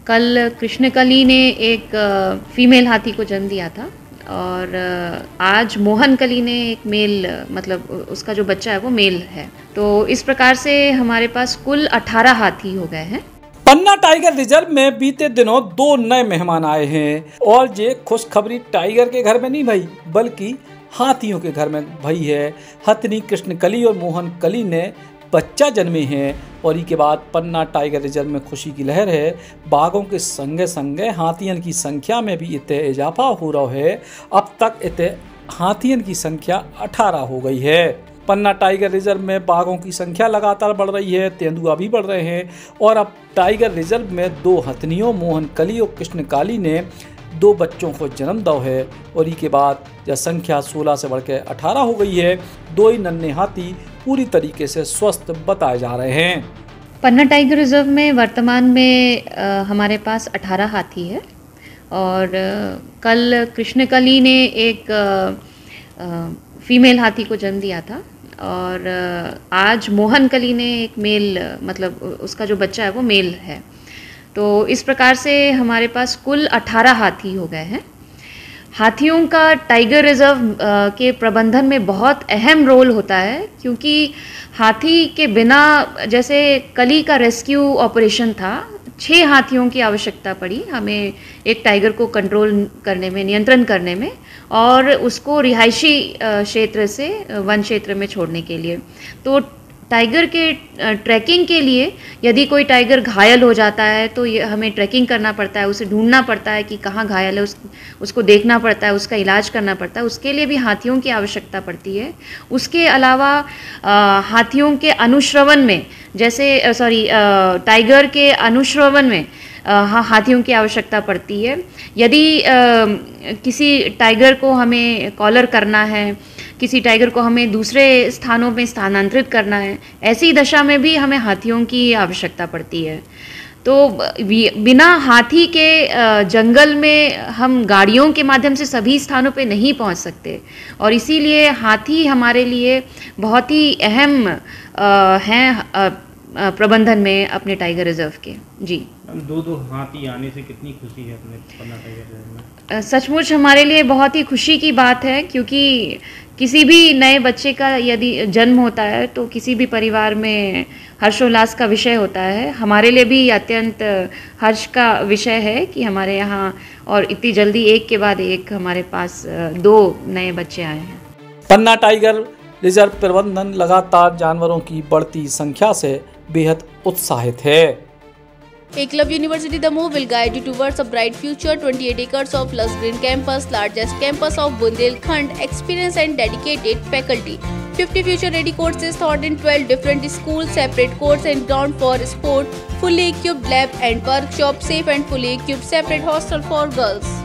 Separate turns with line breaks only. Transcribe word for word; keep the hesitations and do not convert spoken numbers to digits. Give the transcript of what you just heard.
कल कृष्णकली ने एक फीमेल हाथी को जन्म दिया था और आज मोहनकली ने एक मेल, मतलब उसका जो बच्चा है वो मेल है। तो इस प्रकार से हमारे पास कुल अठारह हाथी हो गए हैं।
पन्ना टाइगर रिजर्व में बीते दिनों दो नए मेहमान आए हैं और ये खुशखबरी टाइगर के घर में नहीं भई, बल्कि हाथियों के घर में भई है। हथनी कृष्णकली और मोहनकली ने बच्चा जन्मे हैं और इसके बाद पन्ना टाइगर रिजर्व में खुशी की लहर है। बाघों के संगे संगे हाथियन की संख्या में भी इतने इजाफा हो रहा है। अब तक इतने हाथियन की संख्या अठारह हो गई है। पन्ना टाइगर रिजर्व में बाघों की संख्या लगातार बढ़ रही है, तेंदुआ भी बढ़ रहे हैं और अब टाइगर रिजर्व में दो हथनियों मोहनकली और कृष्णकाली ने दो बच्चों को जन्म दो है और इसके बाद यह संख्या सोलह से बढ़कर अठारह हो गई है। दो ही नन्हे हाथी पूरी तरीके से स्वस्थ बताए जा रहे हैं।
पन्ना टाइगर रिजर्व में वर्तमान में आ, हमारे पास अठारह हाथी है और आ, कल कृष्णकली ने एक आ, आ, फीमेल हाथी को जन्म दिया था और आ, आज मोहनकली ने एक मेल, मतलब उसका जो बच्चा है वो मेल है। तो इस प्रकार से हमारे पास कुल अठारह हाथी हो गए हैं। हाथियों का टाइगर रिजर्व के प्रबंधन में बहुत अहम रोल होता है, क्योंकि हाथी के बिना, जैसे कली का रेस्क्यू ऑपरेशन था, छः हाथियों की आवश्यकता पड़ी हमें एक टाइगर को कंट्रोल करने में, नियंत्रण करने में और उसको रिहायशी क्षेत्र से वन क्षेत्र में छोड़ने के लिए। तो टाइगर के ट्रैकिंग के लिए यदि कोई टाइगर घायल हो जाता है तो ये हमें ट्रैकिंग करना पड़ता है, उसे ढूंढना पड़ता है कि कहाँ घायल है, उस उसको देखना पड़ता है, उसका इलाज करना पड़ता है। उसके लिए भी हाथियों की आवश्यकता पड़ती है। उसके अलावा हाथियों के अनुश्रवण में, जैसे सॉरी टाइगर के अनुश्रवण में हाँ हाथियों की आवश्यकता पड़ती है। यदि आ, किसी टाइगर को हमें कॉलर करना है, किसी टाइगर को हमें दूसरे स्थानों में स्थानांतरित करना है, ऐसी दशा में भी हमें हाथियों की आवश्यकता पड़ती है। तो बिना हाथी के जंगल में हम गाड़ियों के माध्यम से सभी स्थानों पे नहीं पहुंच सकते और इसीलिए हाथी हमारे लिए बहुत ही अहम हैं प्रबंधन में अपने टाइगर रिजर्व के। जी,
दो दो हाथी आने से कितनी खुशी है अपने पन्ना टाइगर रिजर्व में?
सचमुच हमारे लिए बहुत ही खुशी की बात है, क्योंकि किसी भी नए बच्चे का यदि जन्म होता है तो किसी भी परिवार में हर्षोल्लास का विषय होता है। हमारे लिए भी अत्यंत हर्ष का विषय है कि हमारे यहाँ और इतनी जल्दी एक के बाद एक हमारे पास दो नए बच्चे आए हैं।
पन्ना टाइगर रिजर्व प्रबंधन लगातार जानवरों की बढ़ती संख्या से बेहद उत्साहित है।
Eklavya University Damoh will guide you towards a bright future. twenty-eight acres of lush green campus, largest campus of Bundelkhand, experienced and dedicated faculty. fifty future-ready courses taught in twelve different schools, separate courts and ground for sport, fully equipped lab and workshop, safe and fully equipped separate hostel for girls.